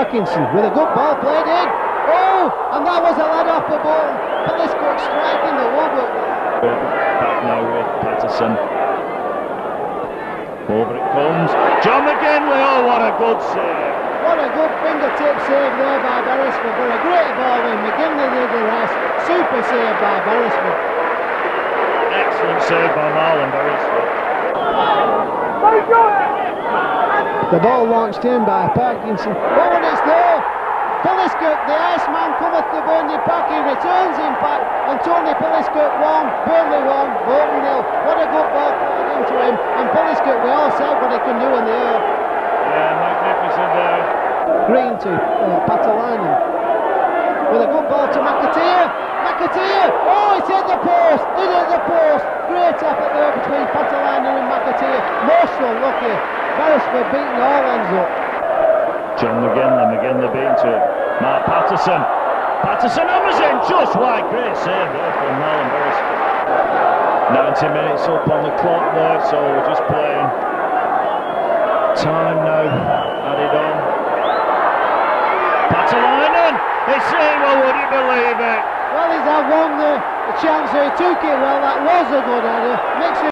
Parkinson with a good ball played in. Oh, and that was a lad off the ball. Peliskut striking the one, but back now with Patterson. Over it comes. John McGinley, oh what a good save. What a good fingertip save there by Beresford. But a great ball in. McGinley did the rest. Super save by Beresford. Excellent save by Marlon Beresford. The ball launched in by Parkinson. Oh, and it's there. Peliskut, the Iceman, cometh to Burnley Park. He returns in fact, and Tony Peliskut 1, Burnley 1, Bolton 0. What a good ball played into him. And Peliskut, we all said what he can do in the air. Yeah, magnificent there. Green to Patalainen. With a good ball to McAteer. McAteer! Oh, it's hit the post! It hit the post! Great effort there between Patalainen and McAteer. Most unlucky. Beresford beating all ends up. John McGinley beaten to it. Mark Patterson. Patterson hammers in just wide. Great save there from Marlon Beresford. 90 minutes up on the clock there, so we're just playing time now. Added on. Patalainen! It's in, well, would you believe it? Well, he's had one the chance, he took it well. That was a good header. Makes it